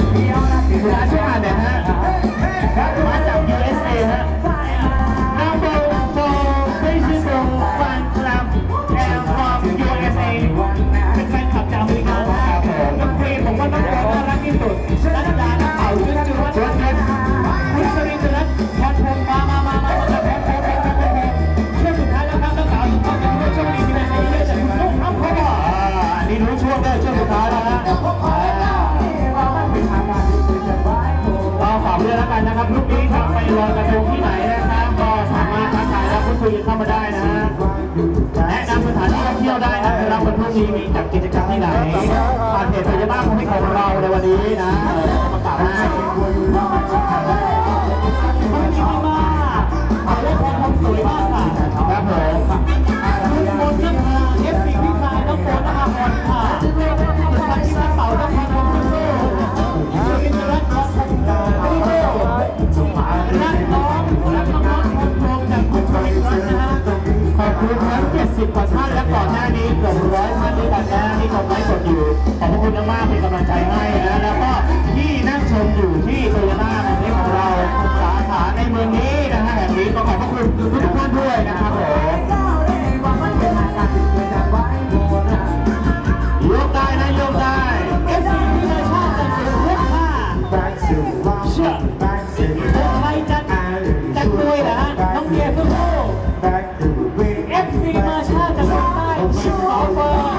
คุณอาช่วยอ่านหน่อยฮะมาจาก USA ฮะ Number 4 Principal Fan Club and from USA เป็นแฟนคลับจากอเมริกาครับน้องเพลงผมว่าน้องเพลงน่ารักที่สุดรัตดานักข่าวจุ๊จุ๊วัฒน์คุณสรินทร์รัตน์พรพงษ์มาจากแพงช่วงสุดท้ายแล้วครับนักข่าวทุกคนจะรู้ช่วงนี้มีอะไรเยอะจากคุณลูกน้องเขาบอกอันนี้รู้ช่วงได้ช่วงสุดท้ายแล้วฮะเราฝากด้วยแล้วกันนะครับลูกนี้จะไปลอยกระทงที่ไหนนะครับก็สามารถทักทายและพูดคุยเข้ามาได้นะฮะแนะนำสถานที่ท่องเที่ยวได้นะครับวันพรุ่งนี้มีจัดกิจกรรมที่ไหนผ่านเพจพยาบาลของเราในวันนี้นะประกาศให้สวยมากค่ะครับผมคุณมนต์นะคะเอฟซีพี่ชายน้องโฟนนะคะพรค่ะคุณพันธิตาเสาน้องพันธ์คุณโซ่คุณอินทรัตน์น้องพันธ์คุณโซ่รักน้องคนโปรจากคุณชลินรัตน์นะฮะขอบคุณทั้ง70 กว่าท่านและก่อนหน้านี้เกือบ100 ท่านด้วยกันนะที่ชมไลฟ์สดอยู่ขอบคุณมากเป็นกำลังใจให้นะแล้วก็ที่นั่งชมอยู่ที่โตโยต้าในนี้ของเราสาขาในเมืองนี้นะฮะแห่งนี้ก็ขอบคุณทุกท่านด้วยนะครับผมโยกได้นะโยกได้เอฟซีที่ได้ชาติจะเป็นเรื่องค่าเชื่อใครจะรวยนะน้องเกียร์สู้เอฟซีมาชาติจะเป็นได้ชิมออฟเฟอร์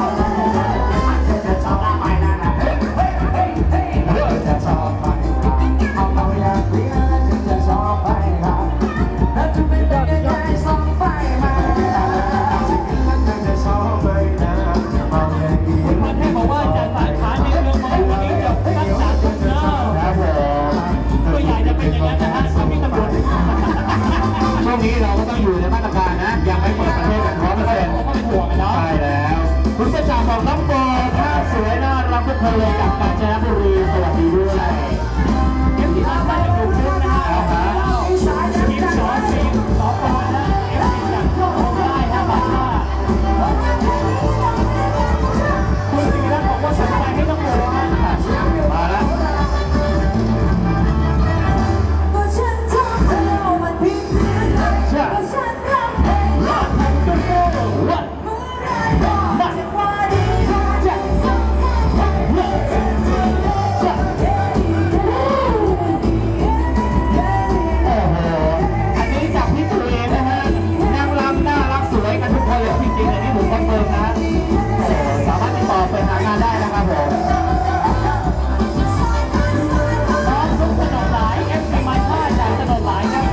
ช่วงนี้เราก็ต้องอยู่ในมาตรการนะยังไม่เปิดประเทศกัน100%เพราะเป็นห่วงกันเนาะใช่แล้วคุณประจักษ์บอกน้องโบท่าสวยน่ารักทุกคนเลยจากกาญจนบุรีสวัสดีด้วยเอฟซีท่านมาจากกรุงเทพนะฮะทีมสอทีมสอปอนะเอฟซีจากโคราชนะบ้านว่าคุณสิริรัตน์บอกว่าสนใจให้น้องโบนะมาแล้วไปหางานได้นะครับผมน้องซุปถนนหลายเอฟซีไมค์ท่าจากถนนหลายครับ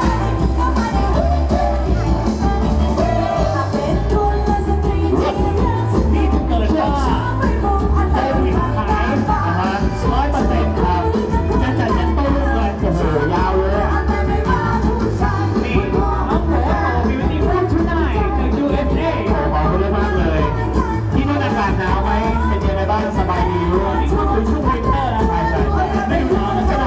นี่เกิดว่าโควิดหาย100%ครับจะจัดยันตู้ลูกเลยโอ้โหยาวเลยนี่น้องโผล่มีวิธีพูดชุดได้จาก USA ขอบคุณมากเลยที่นู่นอากาศหนาวไหมเป็นยังไงบ้างสบายดีด้วยนี่คือช่วงวินเตอร์นะใช่ไม่หนาวสโล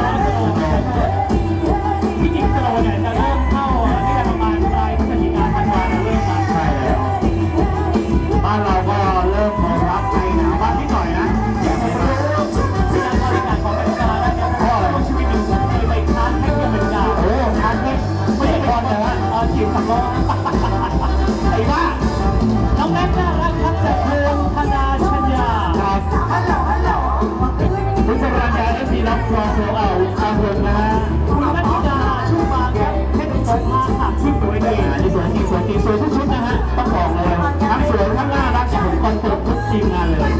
ที่จริงสโลเนี่ยจะเริ่มเข้าที่ประมาณปลายพฤศจิกายนธันวาคมเริ่มมาใช่แล้วบ้านเราก็เริ่มรับใจหนาวบ้างนิดหน่อยนะอย่างไรบ้างที่นั่งบริการของอเมริกาแล้วเนี่ยเพราะอะไรชีวิตอยู่เคยไปค้านให้ที่อเมริกาโอ้ค้านไม่ใช่บอลนะจีบสำรองไอ้บ้าน้องแม็กน่ารักครับจากเมืองธนาชัญญาคุณสรัญญาได้สีน้องฟองโซเอาอาเฮิงนะฮะคุณนัทธิดาชูมาครับเพชรสงฆ์ค่ะชุดสวยดีสวยทุกชุดนะฮะต้องบอกเลยทั้งสวยทั้งน่ารักผมคอนเสิร์ตทุกทีมงานเลย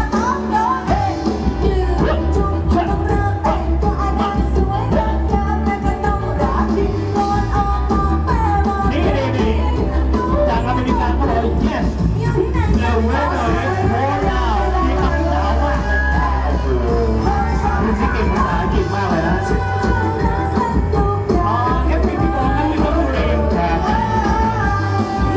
จากอเมริกาเขาบอก yes เร็วเลยโอ้ยาวมีคำหนาวมากคุณที่เก่งภาษาอังกฤษมากเลยนะเอฟพีพีโกนั่งอยู่ที่บริเวณครับ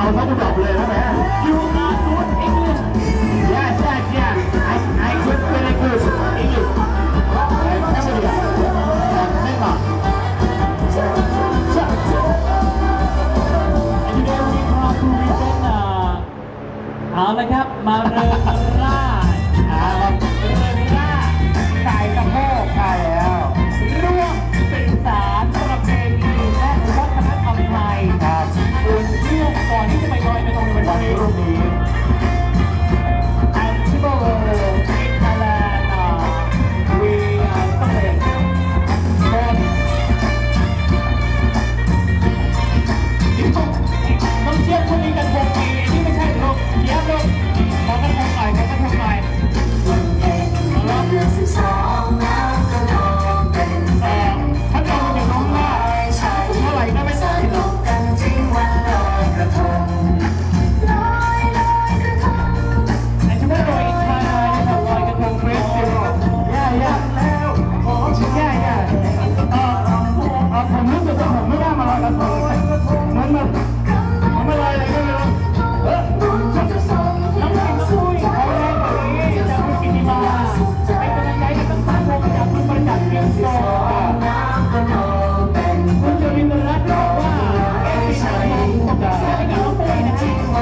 เขาจะบอกเลยนะแม่ You are good English Yes yes yes I could very good English ไม่ใช่ไม่ต่อเอาละครับมาเริ่มล่าสายสะโพกใช่แล้วร่วมสื่อสารประเพณีและวัฒนธรรมไทยครับอุ่นเครื่องก่อนที่จะไปลอยกระทงในวันนี้รุ่นนี้ And tomorrow in Thailand we celebrateต้องเชียร์คนนี้กันวงปีนี่ไม่ใช่ลูกเชียร์ลูกขอกระทงหน่อยขอกระทงหน่อยถ้าเราจะร้องว่าเท่าไหร่ก็ไม่ได้หรอกไอ้ที่ว่าลอยชายนะครับลอยกระทงเฟสติวัลย่าผมรู้สึกว่าผมไม่ได้มาลอยกระทงมันไม่ลอยอะไรก็ไม่รู้น้องคุยเขาแรกแบบนี้จะพูดกินดีมาเป็นกำลังใจให้ทั้งสามวงจากคุณประจักษ์เพียงโซคุณจรินรัตน์บอกว่าใช่ผมจะให้กับน้องปุ้ยนะฮะ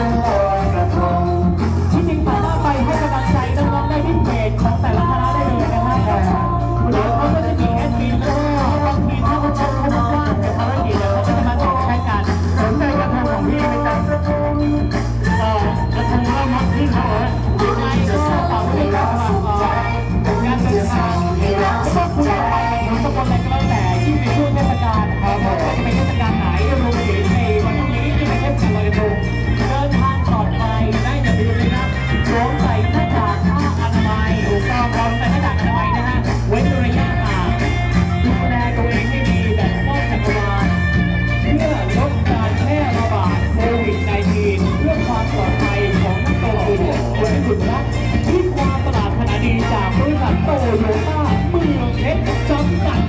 ที่จริงสามารถไปให้กำลังใจน้องๆได้ที่เพจของแต่ละคณะได้เลยนะครับเดี๋ยวเขาก็จะมีแอดมินแล้วก็บางทีถ้าเขาชมเขาว่างกับภารกิจเขาก็จะมาตอบแทนกันสนใจกระทงของพี่ไหมจ๊ะกระทงเริ่มมัดขึ้นเขายังไงก็ฝากไว้ด้วยกับงานเดินทางไม่ว่าคุณจะไปในสกลอะไรก็แล้วแต่ที่เป็นช่วงเทศกาลนะครับจะเป็นเทศกาลไหนรวมถึงในวันพรุ่งนี้ที่เป็นเทศกาลลอยกระทงเดินทางปลอดภัยได้อย่าลืมเลยนะสวมใส่หน้ากากผ้าอนามัยถูกต้องพร้อมใส่หน้ากากอนามัยนะฮะเว้นระยะห่างดูแลตัวเองให้ดีแบบป้องกันตัวเพื่อลดการแพร่ระบาดโควิด -19 เพื่อความปลอดภัยของนักลงทุนคนที่สุดนะที่ความตลาดขนาดดีจากบริษัทโตโยต้าเมืองเพชรจำกัด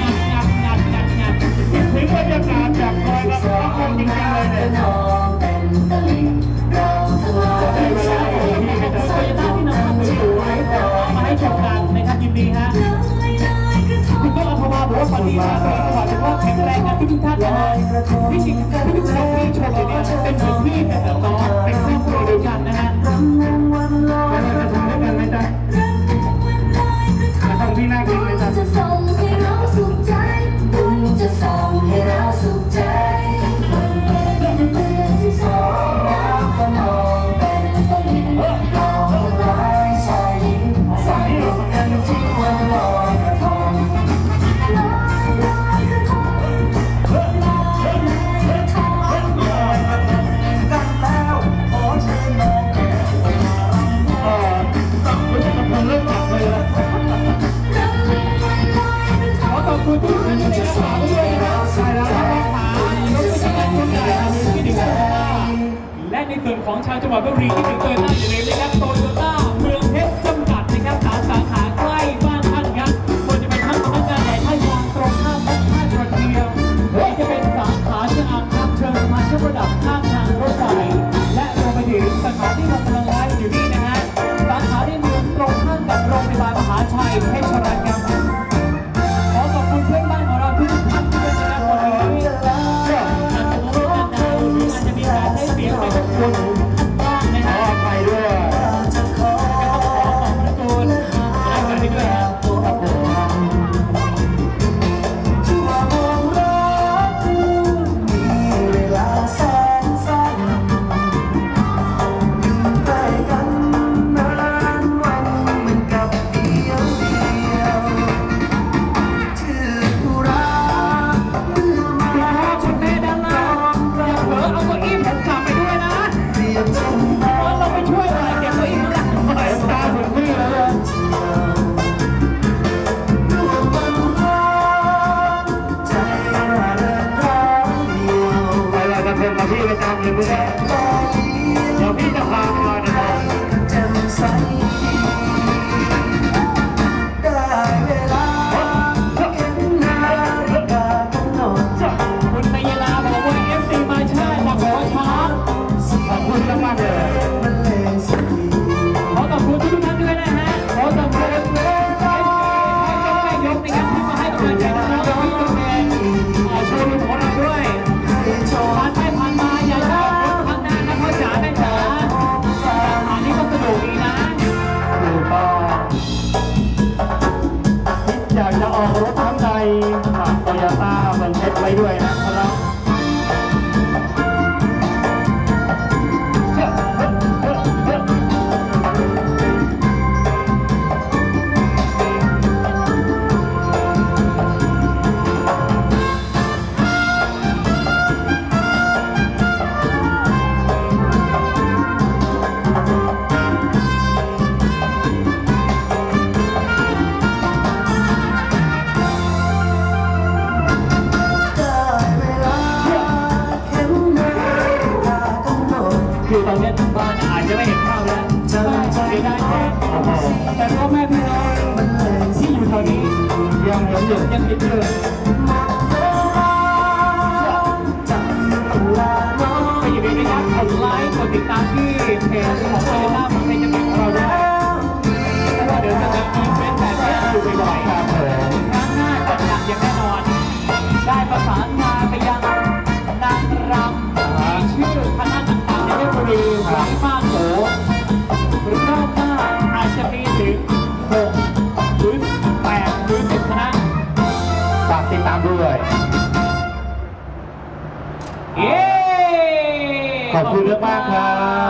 ถึงบรรยากาศจากลอยกระทงจริงๆเลยเนี่ยได้เวลาที่พี่จะโตโยต้าที่นำมาสวยๆมาให้ชมกันนะครับยินดีฮะคุณต้องอัธมาบอกว่าปฏิบัติขอถือว่าแข็งแรงกันทุกท่านนะฮะที่จริงทุกท่านที่ชมอยู่เนี่ยเป็นเหมือนพี่เป็นแบบน้องเป็นครอบครัวเดียวกันนะฮะแล้วเราจะทำด้วยกันไหมจ๊ะจะทำที่น่ากินไหมจ๊ะจะส่งให้เราสุขใจบุญจะส่งให้เราสุขใจเดือนที่สองแล้วก็มองเป็นตะลิ่งมองร้ายชายหญิงสายลมกันที่วันลอยกระทงลอยกระทงลอยกระทงลอยกระทงกันแล้วขอเชิญน้องแก้วรู้สึกกับคนเริ่มหนักเลยนะขอขอบคุณทุกท่านที่ได้รับฟังด้วยนะครับใช่แล้วครับขอบคุณทุกท่านที่ได้รับฟังและในส่วนของชาวจังหวัดบุรีที่ถึงเกินหน้าอย่าลืมนะครับโตโยต้าเมืองเพชรจำกัดนะครับสาขาใกล้บ้านท่านครับควรจะเป็นทั้งสำนักงานใหญ่ท่ายางตรงข้ามวัดท่ากระเทียมหรือจะเป็นสาขาชะอำครับเชิญมายกระดับข้ามทางรถไฟและรวมไปถึงสาขาที่เรากำลังไลฟ์อยู่นี่นะฮะสาขาที่อยู่ตรงข้ามกับโรงพยาบาลมหาชัยเพชรรัตน์ครับขอขอบคุณเพื่อนบ้านของเราทุกท่านด้วยนะครับวันนี้อาจจะรู้ว่าหรืออาจจะมีการได้เสียงไปกับคุณบ้างนะฮะไปด้วยจะขอขอบคุณและกันด้วยครับชั่วโมงรักมีเวลาแสนสั้นอยู่ใกล้กันนานวันเหมือนกับเดียวชื่อผู้รักเมื่อมาคุณแม่ด้านล่างอย่าเผลอเอาเก้าอี้ผมกลับไปด้วยนะเรียบชมเราไปช่วยหน่อยเก็บเก้าอี้ข้างหลังหน่อยตาเหมือนพี่เลยร่วมวันรักใจระเริงร้องเดียวไปลอยกระทงกับพี่ไปตามเลยพี่เดี๋ยวพี่จะพาไปลอยกระทงแจ่มใสได้เวลาเห็นนาฬิกากำหนดคุณนายลาบอกว่า FC มาชาจากหัวช้างคือตอนนี้ทุกบ้านอาจจะไม่เห็นภาพแล้วเสียดายแทนแต่พ่อแม่พี่น้องที่อยู่แถวนี้ยังเห็นอยู่ยังเห็นอยู่ไปอยู่ในระยะกดไลค์กดติดตามที่เพจของโตโยต้าประเทศจังหวัดของเราได้เพราะว่าเดี๋ยวจะมีอีเวนต์แบบนี้อยู่บ่อยๆครับครั้งหน้าจัดหนักอย่างแน่นอนได้ประสานงานไปยังนางรำมีชื่อคณะต่างๆในเพชรบุรีหวังมากโขหรือรอบหน้าอาจจะมีถึง6หรือ8หรือ10คณะฝากติดตามด้วยเย้ขอบคุณมากครับ